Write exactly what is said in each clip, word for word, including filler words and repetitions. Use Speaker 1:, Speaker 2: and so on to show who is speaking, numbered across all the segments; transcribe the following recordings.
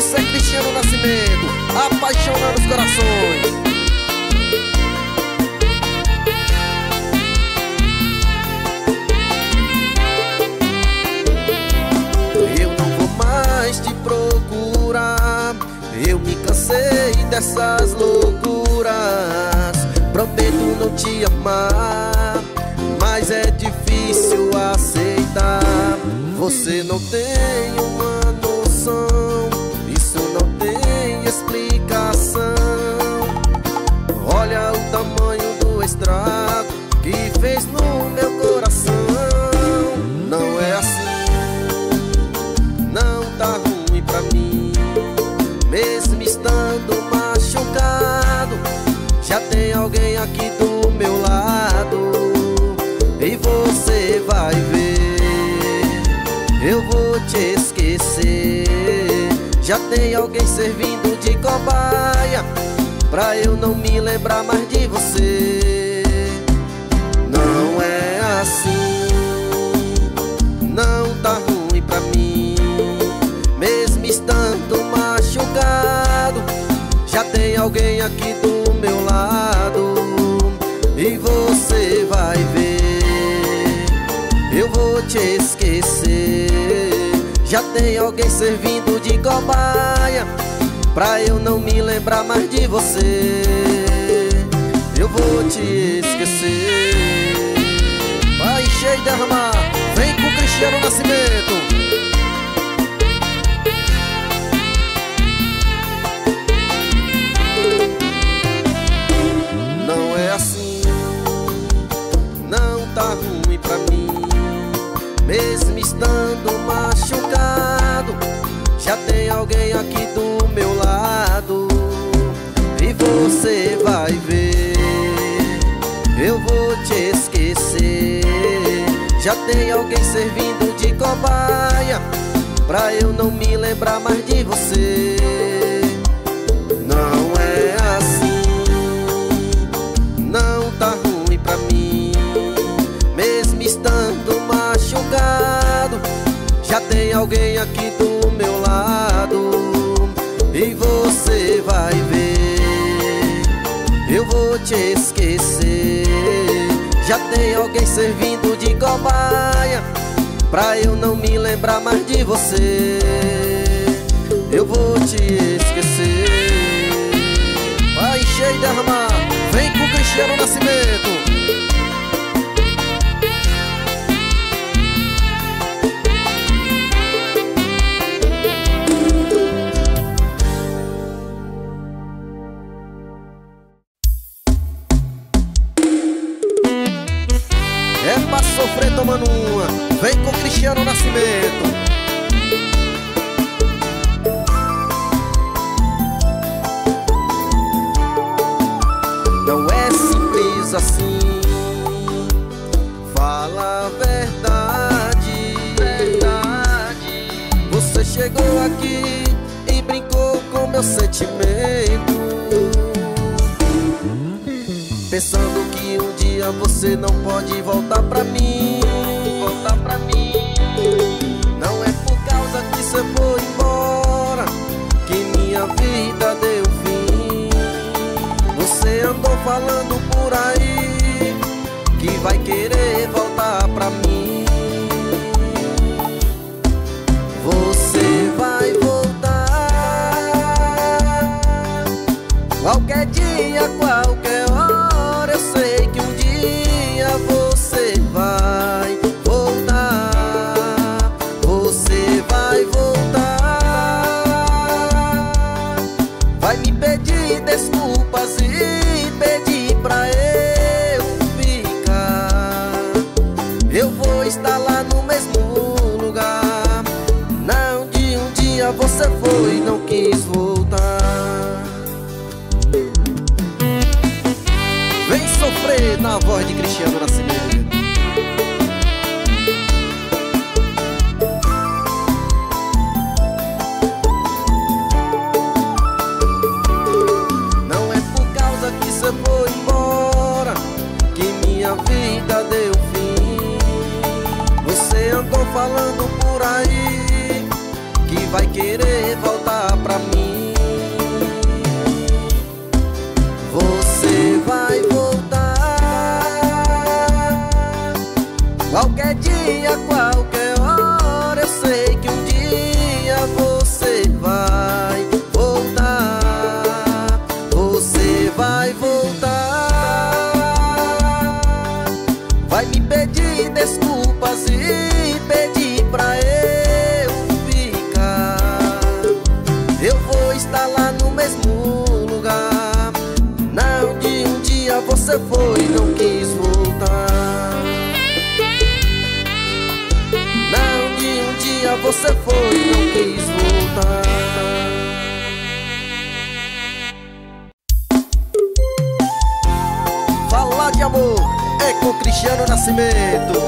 Speaker 1: Esse é Cristiano Nascimento, apaixonando os corações. Eu não vou mais te procurar, eu me cansei dessas loucuras. Prometo não te amar, mas é difícil aceitar. Você não tem uma noção, isso não tem explicação. Olha o tamanho do estrago que fez no meu coração. Não é assim, não tá ruim pra mim. Mesmo estando machucado, já tem alguém aqui do meu lado. E você vai ver, eu vou te esquecer. Já tem alguém servindo de cobaia pra eu não me lembrar mais de você. Não é assim, não tá ruim pra mim. Mesmo estando machucado, já tem alguém aqui do meu lado. E você vai ver, eu vou te esquecer. Já tem alguém servindo de cobaia pra eu não me lembrar mais de você. Eu vou te esquecer. Vai cheio de armar, vem com Cristiano Nascimento. Não é assim, não tá ruim pra mim. Mesmo estando machucado, já tem alguém aqui do meu lado. E você vai ver, eu vou te esquecer. Já tem alguém servindo de cobaia pra eu não me lembrar mais de você. Não é assim, não tá ruim pra mim. Mesmo estando machucado, já tem alguém aqui do meu lado. E você vai ver, eu vou te esquecer. Já tem alguém servindo de cobaia pra eu não me lembrar mais de você. Eu vou te esquecer. Vai cheio de armar, vem com Cristiano Nascimento. É pra sofrer tomando uma, vem com Cristiano Nascimento. Não é simples assim, fala a verdade, verdade. Você chegou aqui e brincou com meu sentimento, pensando que um dia você não pode voltar pra mim. Voltar pra mim. Não é por causa que você foi embora que minha vida deu fim. Você andou falando por aí que vai querer voltar pra mim. Você vai voltar qualquer dia, qualquer hora. Eu sei que um dia você vai voltar. Você vai voltar. Vai me pedir desculpas e pedir pra eu ficar. Eu vou estar lá no mesmo lugar. Não de um dia você foi e não quis voltar. Vem sofrer na voz de Cristiano Nascimento. Não é por causa que você foi embora que minha vida deu fim. Você andou falando por aí que vai querer voltar pra mim. Você vai voltar qualquer dia, qualquer hora. Eu sei que um dia você vai voltar. Você vai voltar, vai me pedir desculpas e pedir pra eu ficar. Eu vou estar lá no mesmo lugar, na onde um dia você foi e não quis voltar. Na onde um dia você foi e não quis voltar. Falar de amor é com Cristiano Nascimento.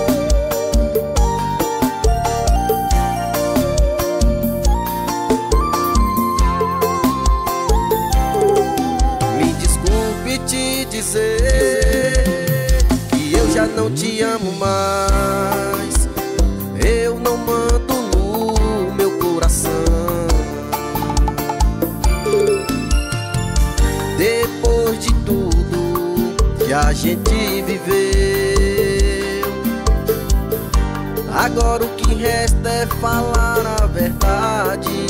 Speaker 1: Me desculpe te dizer que eu já não te amo mais. Eu não mando no meu coração. Depois de tudo que a gente viveu, agora o que resta é falar a verdade.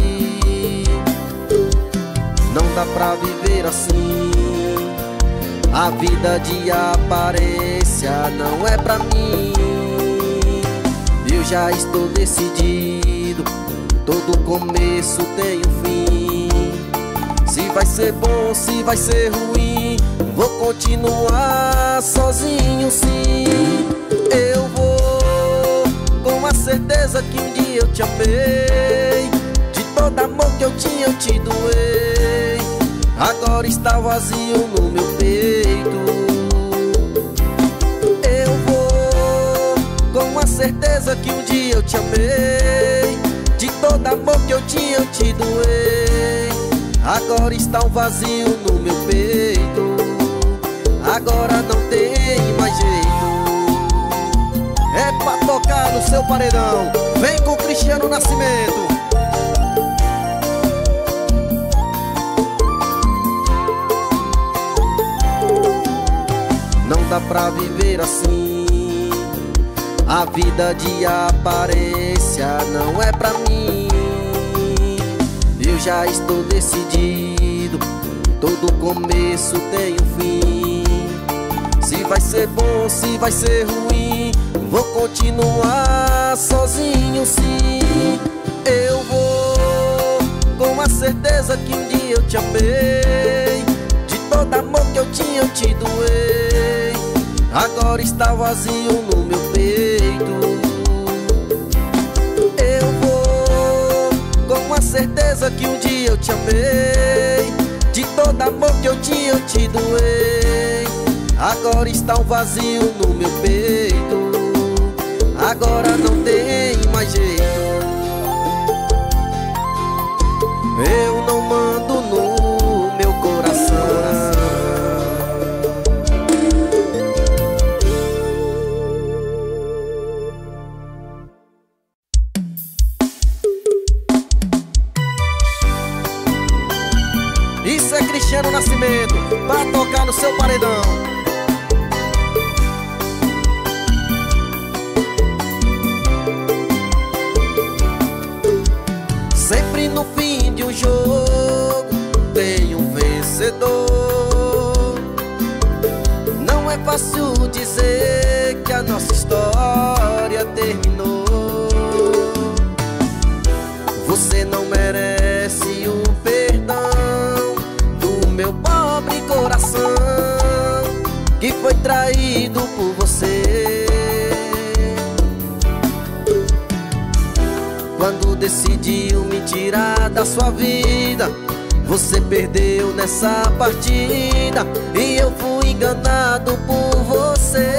Speaker 1: Não dá pra viver assim. A vida de aparência não é pra mim. Eu já estou decidido, todo começo tem um fim. Se vai ser bom, se vai ser ruim, vou continuar sozinho sim. Eu vou com a certeza que um dia eu te amei. De todo amor que eu tinha eu te doei. Agora está vazio no meu peito. Eu vou com a certeza que um dia eu te amei. De todo amor que eu tinha eu te doei. Agora está um vazio no meu peito. Agora não tem mais jeito. É pra tocar no seu paredão. Vem com Cristiano Nascimento. Não dá pra viver assim. A vida de aparência não é pra mim. Eu já estou decidido, todo começo tem um fim. Se vai ser bom, se vai ser ruim, vou continuar sozinho sim. Eu vou com a certeza que um dia eu te amei. De todo amor que eu tinha eu te doei. Agora está vazio no meu peito. Eu vou com a certeza que um dia eu te amei. De todo amor que eu tinha eu te doei. Agora está um vazio no meu peito. Agora não tem mais jeito. Eu não mando no meu coração. Isso é Cristiano Nascimento, pra tocar no seu paredão. Sempre no fim de um jogo tem um vencedor. Não é fácil dizer que a nossa história terminou. Você não merece o perdão do meu pobre coração, que foi traído por você. Quando decidiu me tirar da sua vida, você perdeu nessa partida e eu fui enganado por você.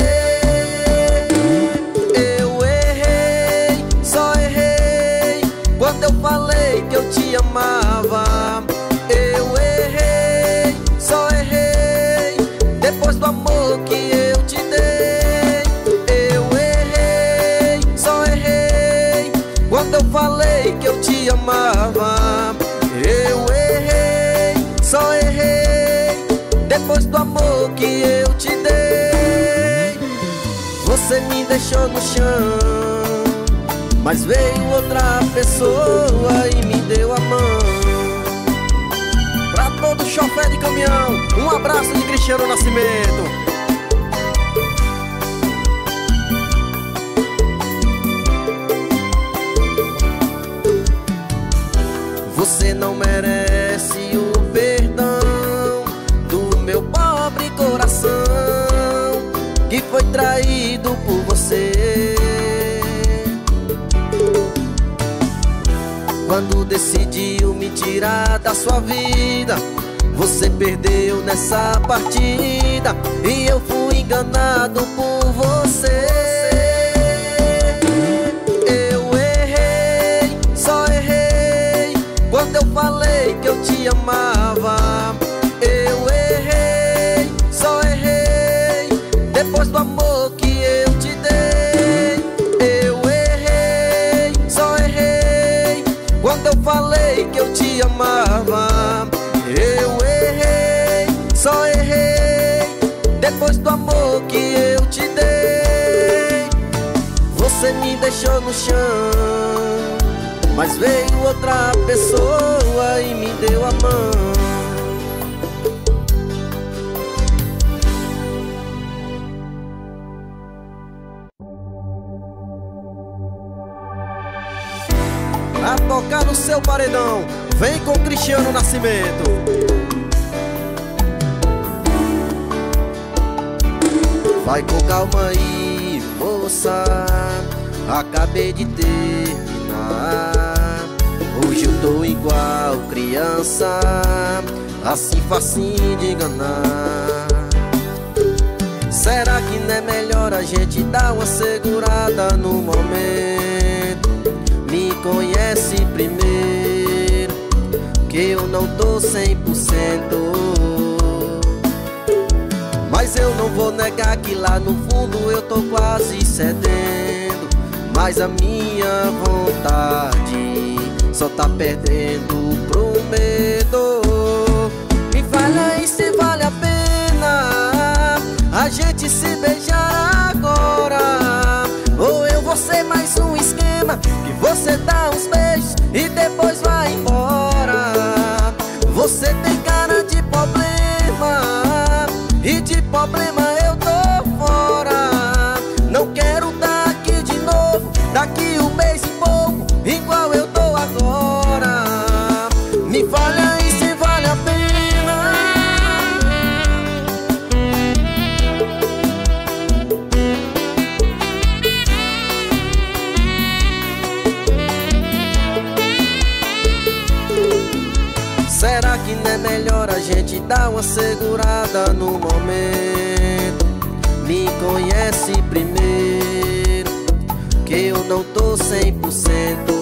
Speaker 1: Eu errei, só errei quando eu falei que eu te amava. Eu errei, só errei depois do amor que eu te dei. Eu errei, só errei quando eu falei que eu te amava. Você me deixou no chão, mas veio outra pessoa e me deu a mão. Pra todo chofer de caminhão, um abraço de Cristiano Nascimento. Você não merece o perdão do meu pobre coração, que foi traído por você. Quando decidiu me tirar da sua vida, você perdeu nessa partida e eu fui enganado por você. Eu errei, só errei quando eu falei que eu te amava. Eu errei, só errei depois do amor que eu te dei. Eu errei, só errei quando eu falei que eu te amava. Eu errei, só errei depois do amor que eu te dei. Você me deixou no chão, mas veio outra pessoa e me deu a mão. Pra tocar no seu paredão, vem com Cristiano Nascimento. Vai com calma aí, moça, acabei de terminar. Hoje eu tô igual criança, assim facinho de enganar. Será que não é melhor a gente dar uma segurada no momento? Me conhece primeiro, que eu não tô cem por cento. Mas eu não vou negar que lá no fundo eu tô quase cedendo. Mas a minha vontade só tá perdendo pro medo. Me fala aí se vale a pena a gente se beijar agora, ou eu vou ser mais um esquema que você dá uns beijos e depois vai embora. Você tem cara de problema, e de problema eu tô fora. Não quero tá aqui de novo, daqui um mês e pouco, igual eu tô agora. Me fale aí se vale a pena. Será que não é melhor a gente dar uma segurada no momento? Me conhece primeiro, que eu não tô cem por cento.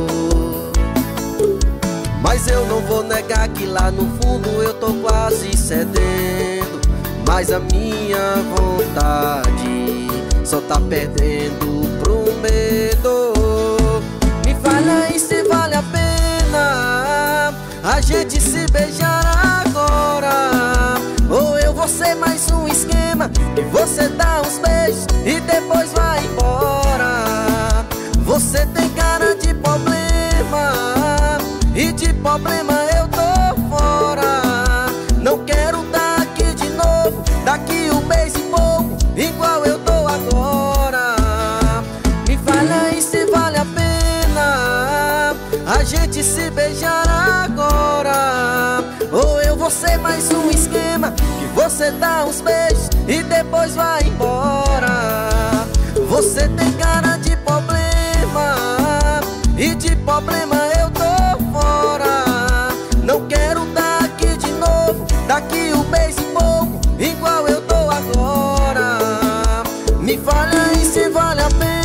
Speaker 1: Mas eu não vou negar que lá no fundo eu tô quase cedendo. Mas a minha vontade só tá perdendo pro medo. Me fala aí se vale a pena a gente se beijar agora, ou eu vou ser mais um esquema que você dá uns beijos e depois vai embora. Você tem cara de problema, e de problema eu tô fora. Não quero tá aqui de novo, daqui um mês e pouco, igual eu tô agora. Me fala aí se vale a pena a gente se beijar agora, ou eu vou ser mais um esquema que você dá uns beijos e depois vai embora. Você tem cara de problema, e de problema eu tô fora. Não quero tá aqui de novo, daqui um mês e pouco, igual eu tô agora. Me fale aí se vale a pena.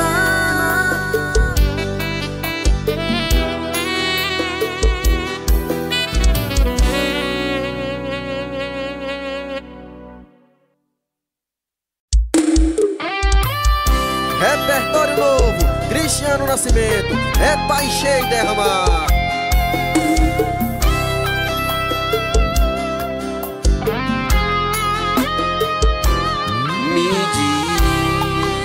Speaker 1: Repertório novo, Cristiano Nascimento, é pra encher e derramar. Me diz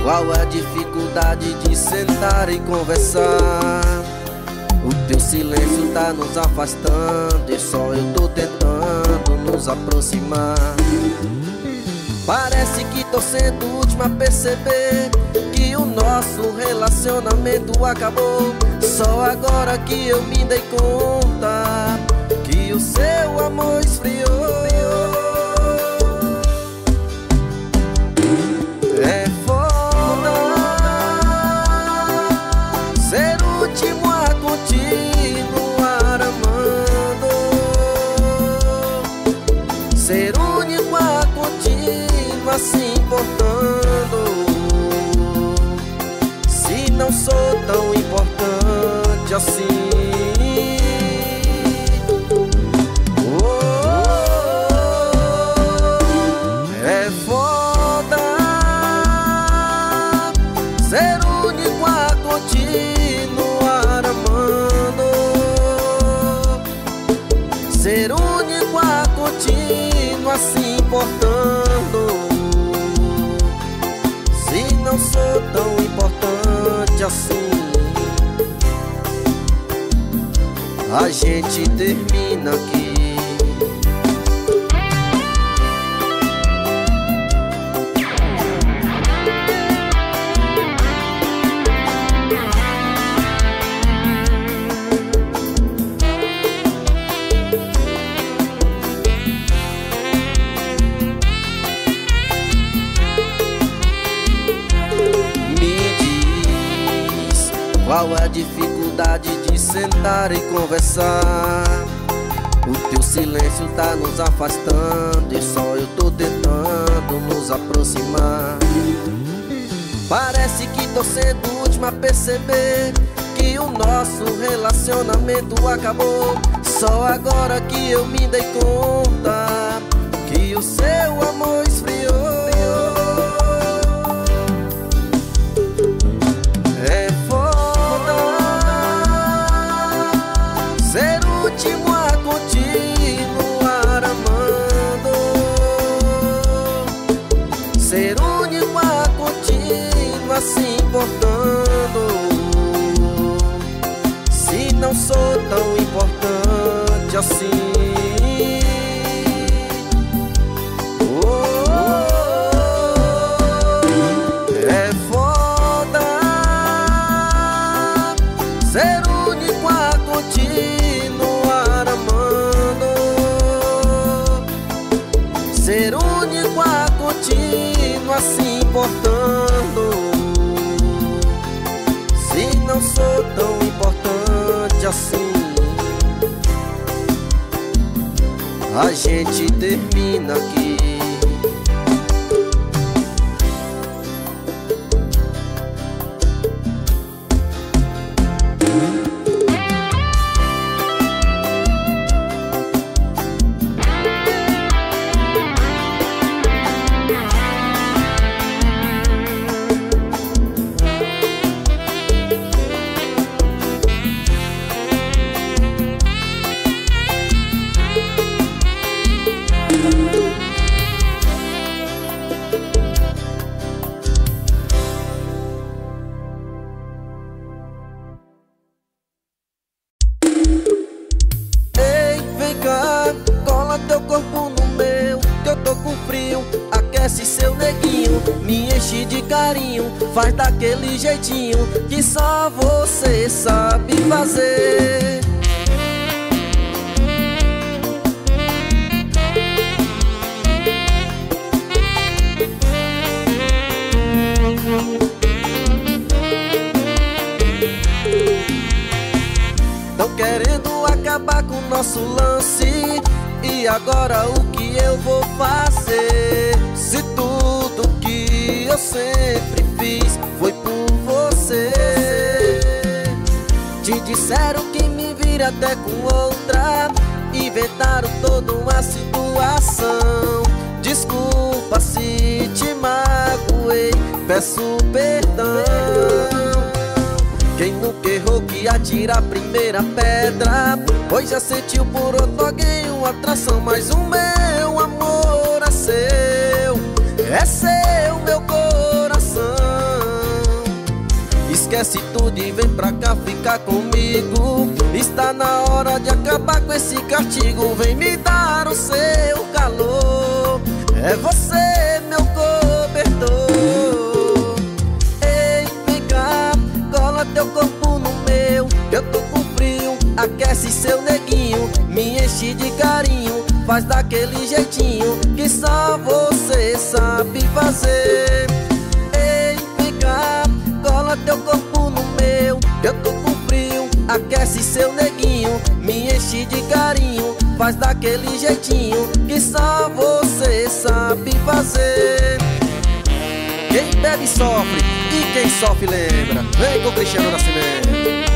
Speaker 1: Qual a dificuldade de sentar e conversar? O teu silêncio tá nos afastando e só eu tô tentando nos aproximar. Parece que tô sendo o último a perceber que o nosso relacionamento acabou. Só agora que eu me dei conta que o seu amor esfriou. É foda ser o último a continuar amando, ser o único a continuar se importando. Se não sou tão importante assim. Ser único a continuar se importando. Se não sou tão importante assim. A gente termina aqui. Qual a dificuldade de sentar e conversar? O teu silêncio tá nos afastando e só eu tô tentando nos aproximar. Parece que tô sendo o último a perceber que o nosso relacionamento acabou. Só agora que eu me dei conta que o seu amor esfriou. Ser único a continuar se importando. Se não sou tão importante assim. Oh, é foda ser único a continuar amando, ser único a continuar se importando. Se não sou tão importante assim. A gente termina aqui. Cola teu corpo no meu, que eu tô com frio. Aquece seu neguinho, me enche de carinho. Faz daquele jeitinho que só você sabe fazer. Tão querendo acabar com o nosso lance. E agora o que eu vou fazer? Se tudo que eu sempre fiz foi por você. Te disseram que me vira até com outra. Inventaram toda uma situação. Desculpa se te magoei, peço perdão. Quem nunca errou que atira a primeira pedra, pois já sentiu por outro alguém uma atração. Mas o meu amor é seu, é seu meu coração. Esquece tudo e vem pra cá ficar comigo. Está na hora de acabar com esse castigo. Vem me dar o seu calor. É você, meu cobertor. Ei, vem cá, cola teu corpo no meu. Eu tô com frio, aquece seu neguinho. Me enche de carinho, faz daquele jeitinho que só você sabe fazer. Ei, vem cá, cola teu corpo no meu. Eu tô com frio, aquece seu neguinho. Me enche de carinho, faz daquele jeitinho que só você sabe fazer. Quem bebe sofre e quem sofre lembra. Vem com Cristiano Nascimento.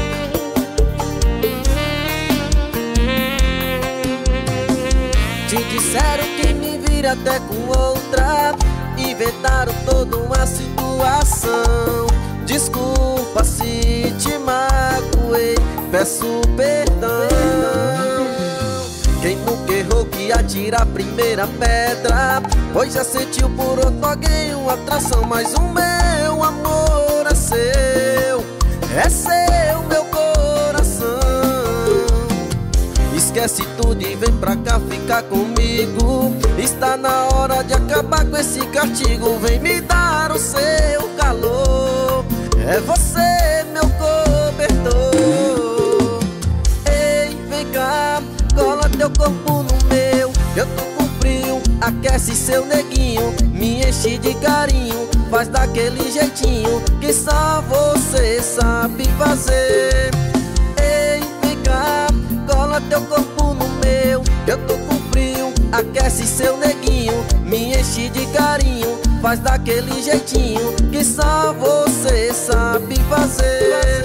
Speaker 1: Te disseram que me vira até com outra. Inventaram toda uma situação. Desculpa se te magoei, peço perdão. Quem nunca errou que atira a primeira pedra, pois já sentiu por outro alguém uma atração. Mas o meu amor é seu, é seu meu coração. Esquece tudo e vem pra cá ficar comigo. Está na hora de acabar com esse castigo. Vem me dar o seu calor. É você, meu cobertor. Ei, vem cá, cola teu corpo no meu. Eu tô com frio, aquece seu neguinho. Me enche de carinho, faz daquele jeitinho que só você sabe fazer. Ei, vem cá, cola teu corpo no meu. Eu tô com frio, aquece seu neguinho. Me enche de carinho, faz daquele jeitinho que só você sabe fazer.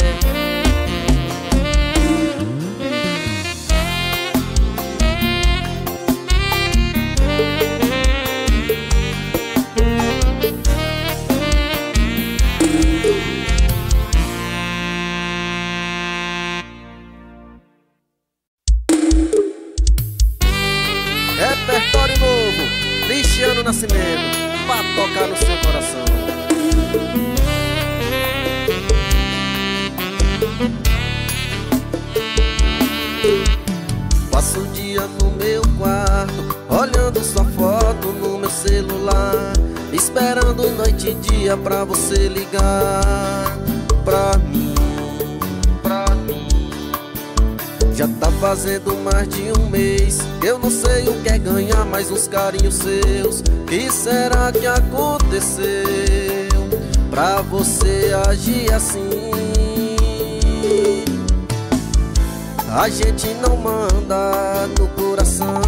Speaker 1: Repertório novo, Cristiano Nascimento, pra tocar no seu coração. Passo o dia no meu quarto, olhando sua foto no meu celular, esperando noite e dia pra você ligar pra mim, pra mim. Já tá fazendo mais de um mês, eu não sei o que é ganhar mais uns carinhos seus. Que será que aconteceu pra você agir assim? A gente não manda no coração.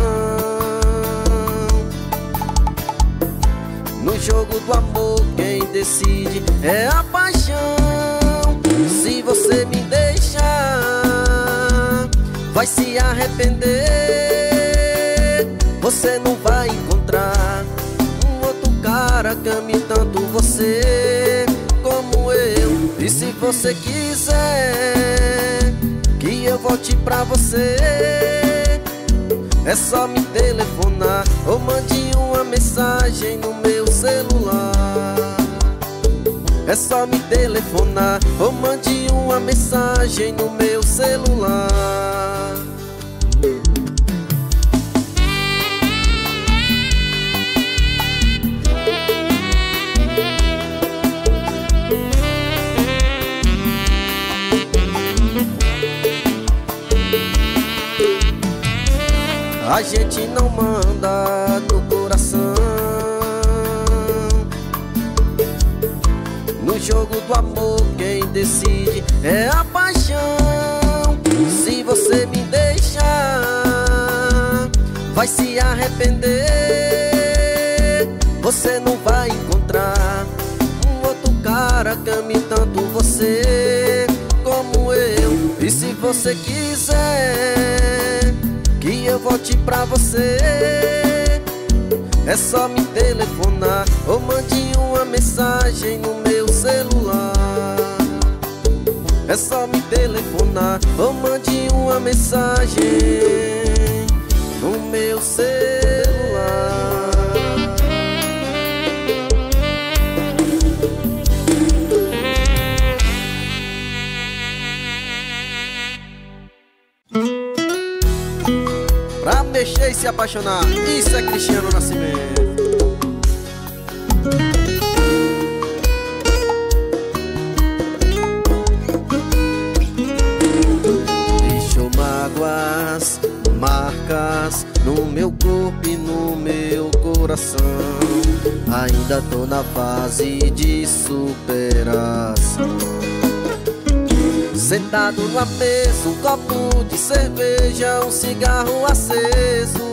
Speaker 1: No jogo do amor quem decide é a paixão. Se você me deixar, vai se arrepender. Você não vai encontrar um outro cara que ame tanto você como eu. E se você quiser que eu volte pra você, é só me telefonar ou mande uma mensagem no meu celular. É só me telefonar ou mande uma mensagem no meu celular. A gente não manda no coração. No jogo do amor quem decide é a paixão. Se você me deixar, vai se arrepender. Você não vai encontrar um outro cara que ame tanto você como eu. E se você quiser que eu volte pra você, é só me telefonar ou mande uma mensagem no meu celular. É só me telefonar ou mande uma mensagem no meu celular. deixei se apaixonar. Isso é Cristiano Nascimento. Deixou mágoas, marcas no meu corpo e no meu coração. Ainda tô na fase de superação. Sentado numa mesa, um copo de cerveja, um cigarro aceso.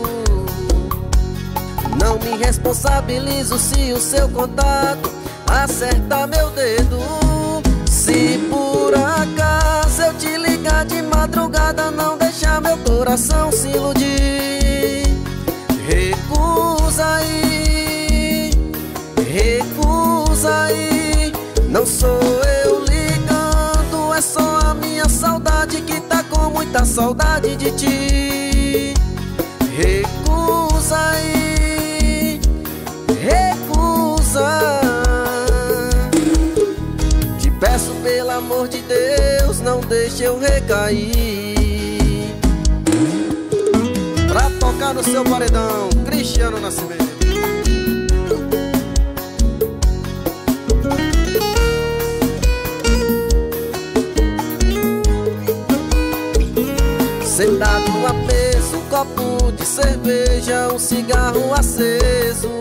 Speaker 1: Não me responsabilizo se o seu contato acerta meu dedo. Se por acaso eu te ligar de madrugada, não deixa meu coração se iludir. Recusa aí, recusa aí. Não sou eu ligando, é só a minha saudade que tá com muita saudade de ti. Recusa aí, recusa. Te peço pelo amor de Deus, não deixe eu recair. Pra tocar no seu paredão, Cristiano Nascimento. Sentado numa mesa, um copo de cerveja, um cigarro aceso.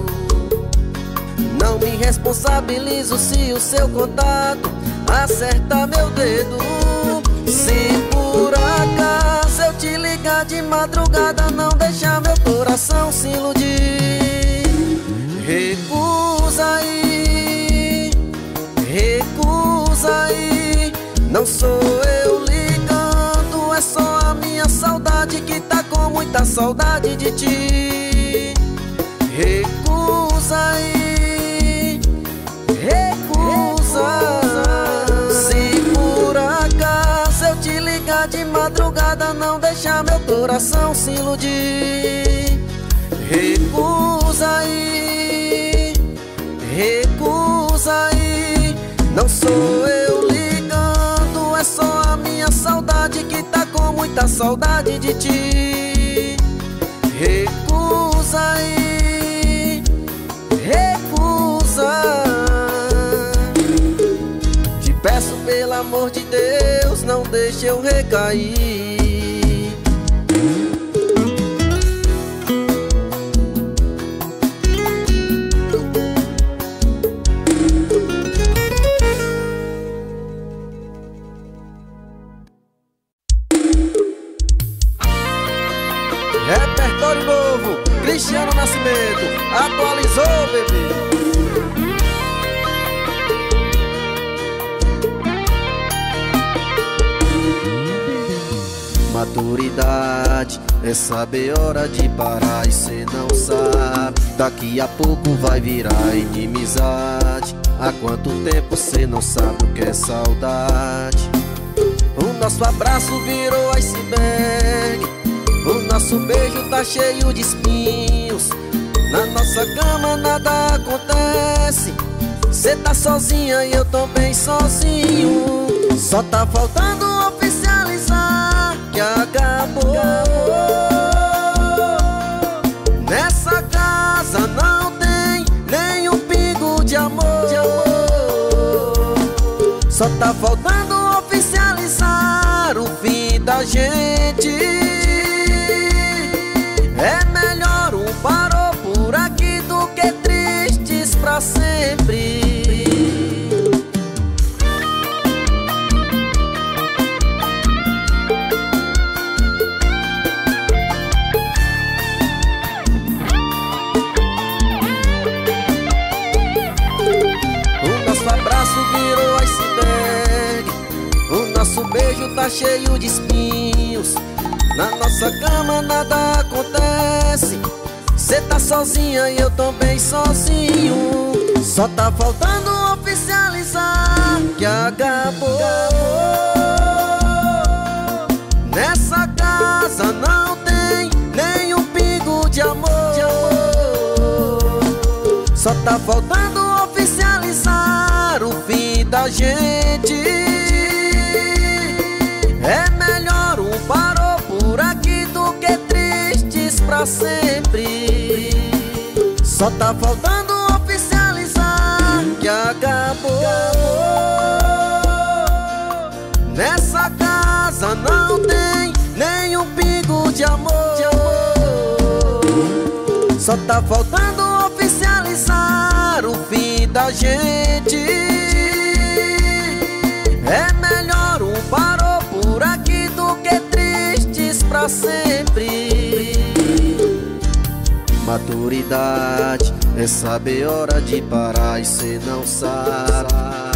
Speaker 1: Não me responsabilizo se o seu contato acerta meu dedo. Se por acaso eu te ligar de madrugada, não deixa meu coração se iludir. Recusa aí, recusa aí. Não sou eu ligando, é só a minha saudade que tá com muita saudade de ti. Recusa aí, recusa. Se por acaso eu te ligar de madrugada, não deixa meu coração se iludir. Recusa aí, recusa aí. Não sou eu ligando, é só a minha saudade que tá com muita saudade de ti. Recusa aí, recusa. Te peço pelo amor de Deus, não deixe eu recair. Repertório novo, Cristiano Nascimento, atualizou, bebê. Maturidade é saber hora de parar e cê não sabe. Daqui a pouco vai virar inimizade. Há quanto tempo cê não sabe o que é saudade? O nosso abraço virou iceberg. O nosso beijo tá cheio de espinhos. Na nossa cama nada acontece. Cê tá sozinha e eu tô bem sozinho. Só tá faltando oficializar que acabou. Nessa casa não tem nenhum pingo de amor. Só tá faltando oficializar o fim da gente. É melhor um parou por aqui do que tristes pra sempre. O nosso abraço virou iceberg. O nosso beijo tá cheio de espinhos. Na nossa cama nada acontece. Cê tá sozinha e eu tô bem sozinho. Só tá faltando oficializar que acabou. Nessa casa não tem nenhum pingo de amor. Só tá faltando oficializar o fim da gente. É melhor um parou por aqui do que triste Só tá faltando oficializar que acabou. Nessa casa não tem nenhum pingo de amor. Só tá faltando oficializar o fim da gente. É melhor um parou por aqui do que tristes pra sempre. Maturidade é saber hora de parar e cê não sabe.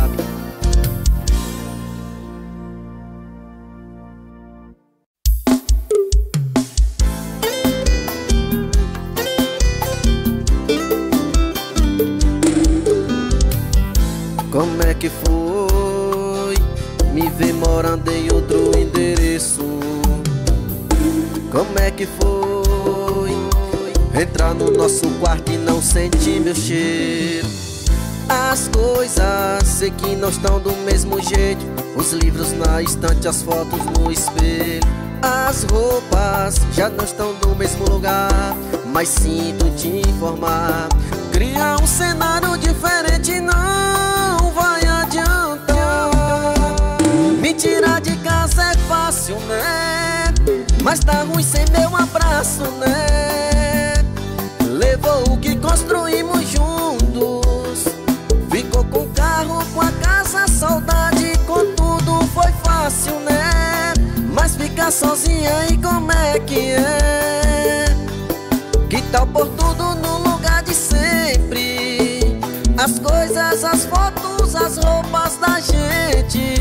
Speaker 1: Como é que foi me ver morando em outro endereço? Como é que foi entrar no nosso quarto e não sentir meu cheiro? As coisas sei que não estão do mesmo jeito. Os livros na estante, as fotos no espelho. As roupas já não estão no mesmo lugar. Mas sinto te informar, criar um cenário diferente não vai adiantar. Me tirar de casa é fácil, né? Mas tá ruim sem meu abraço, né? Levou o que construímos juntos. Ficou com o carro, com a casa, saudade, com tudo foi fácil, né? Mas ficar sozinha e como é que é? Que tal por tudo no lugar de sempre? As coisas, as fotos, as roupas da gente.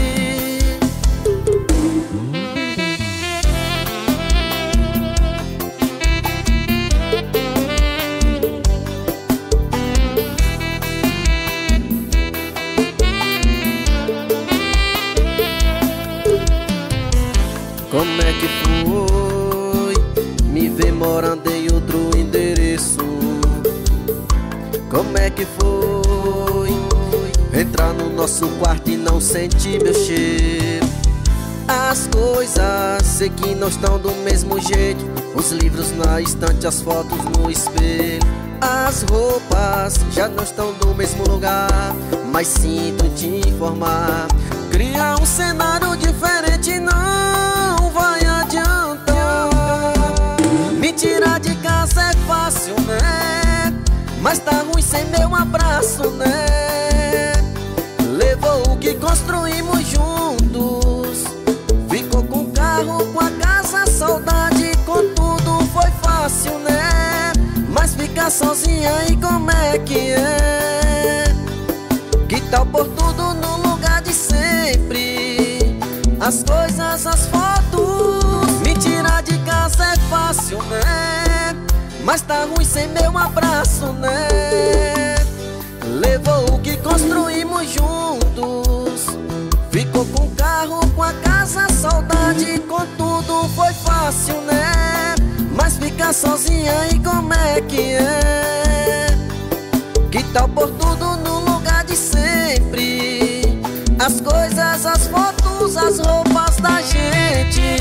Speaker 1: Como é que foi me ver morando em outro endereço? Como é que foi entrar no nosso quarto e não sentir meu cheiro? As coisas sei que não estão do mesmo jeito. Os livros na estante, as fotos no espelho. As roupas já não estão no mesmo lugar. Mas sinto te informar, criar um cenário diferente não vai adiantar. Me tirar de casa é fácil, né? Mas tá ruim sem meu abraço, né? Levou o que construímos juntos. Ficou com o carro, com a casa, saudade, com tudo foi fácil, né? Mas ficar sozinha e como é que é? Que tal por tudo no lugar de sempre? As coisas, as fotos. Me tirar de casa é fácil, né? Mas tá ruim sem meu abraço, né? Levou o que construímos juntos. Ficou com o carro, com a casa, saudade, com tudo foi fácil, né? Mas ficar sozinha e como é que é? Que tal por tudo no lugar de sempre? As coisas, as fotos, as roupas da gente.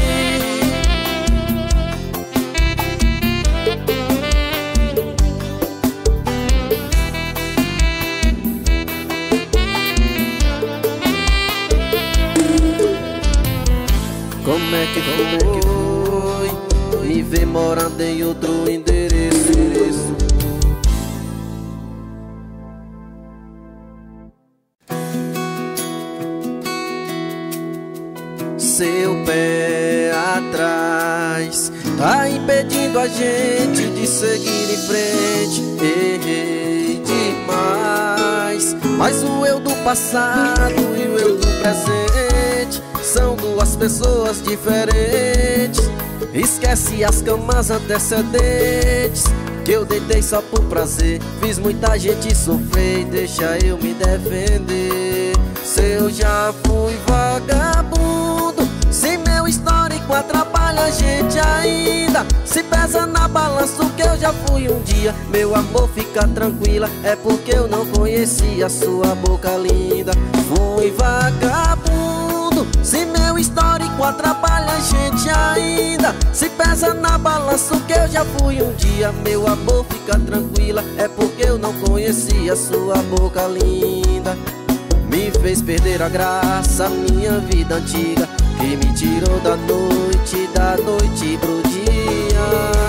Speaker 1: Como é que foi me ver morando em outro endereço? Seu pé atrás tá impedindo a gente de seguir em frente. Errei demais, mas o eu do passado e o eu do presente são duas pessoas diferentes. Esquece as camas antecedentes que eu deitei só por prazer. Fiz muita gente sofrer, deixa eu me defender. Se eu já fui vagabundo, se meu histórico atrapalha a gente ainda, se pesa na balança o que eu já fui um dia, meu amor, fica tranquila, é porque eu não conhecia sua boca linda. Fui vagabundo, se meu histórico atrapalha a gente ainda. Se pesa na balança o que eu já fui um dia. Meu amor, fica tranquila, é porque eu não conhecia sua boca linda. Me fez perder a graça, minha vida antiga, que me tirou da noite, da noite pro dia.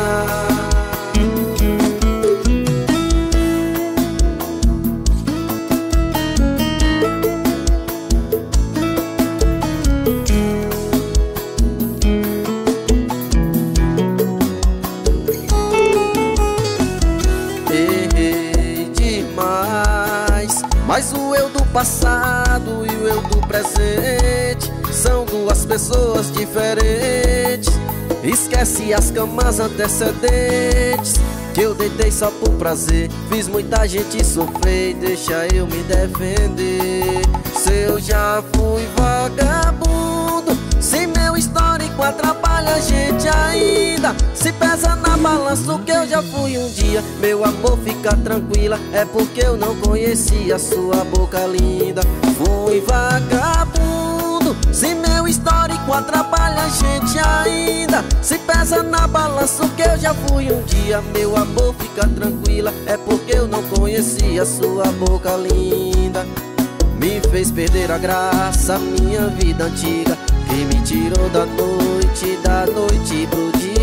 Speaker 1: Mas o eu do passado e o eu do presente são duas pessoas diferentes. Esquece as camas antecedentes, que eu deitei só por prazer. Fiz muita gente sofrer, deixa eu me defender. Se eu já fui vagabundo, se meu histórico atrapalha a gente ainda. Se pesa na balança o que eu já fui um dia. Meu amor, fica tranquila, é porque eu não conhecia sua boca linda. Fui vagabundo, se meu histórico atrapalha a gente ainda. Se pesa na balança o que eu já fui um dia. Meu amor, fica tranquila, é porque eu não conhecia sua boca linda. Me fez perder a graça, minha vida antiga, que me tirou da noite, da noite pro dia.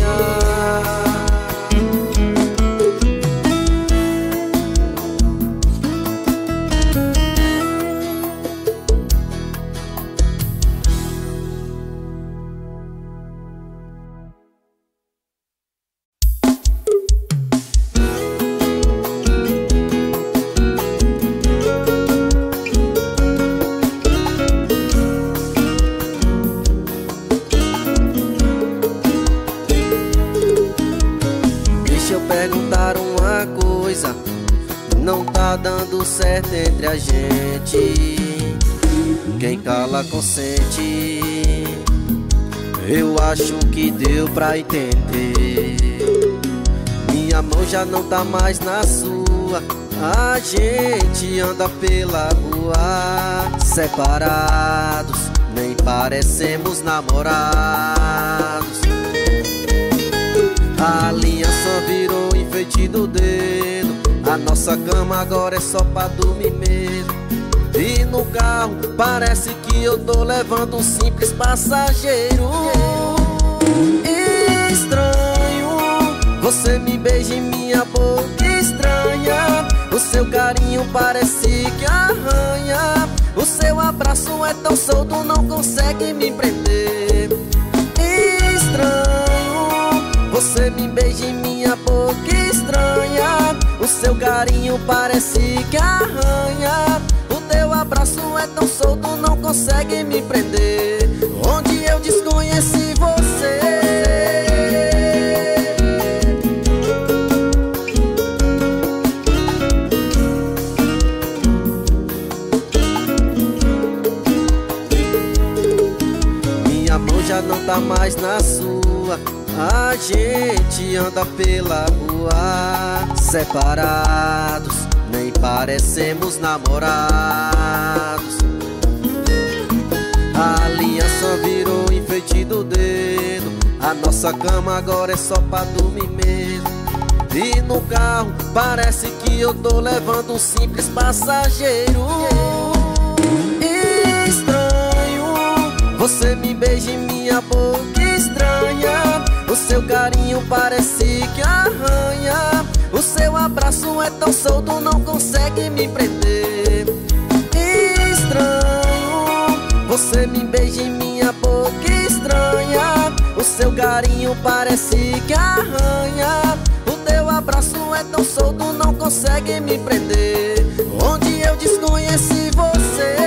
Speaker 1: Não tá dando certo entre a gente, quem cala consente. Eu acho que deu pra entender. Minha mão já não tá mais na sua. A gente anda pela rua separados, nem parecemos namorados. A linha só virou enfeite do dedo. A nossa cama agora é só pra dormir mesmo. E no carro parece que eu tô levando um simples passageiro. Estranho, você me beija em minha boca estranha. O seu carinho parece que arranha. O seu abraço é tão solto, não consegue me prender. Estranho, você me beija em minha boca estranha. O seu carinho parece que arranha. O teu abraço é tão solto, não consegue me prender. Onde eu desconheci você. Minha mão já não tá mais na sua. A gente anda pela rua separados, nem parecemos namorados. A linha só virou enfeite do dedo. A nossa cama agora é só pra dormir mesmo. E no carro parece que eu tô levando um simples passageiro. Estranho, você me beija em minha boca estranha. O seu carinho parece que arranha. O seu abraço é tão solto, não consegue me prender. Estranho, você me beija em minha boca estranha. O seu carinho parece que arranha. O teu abraço é tão solto, não consegue me prender. Onde eu desconheci você.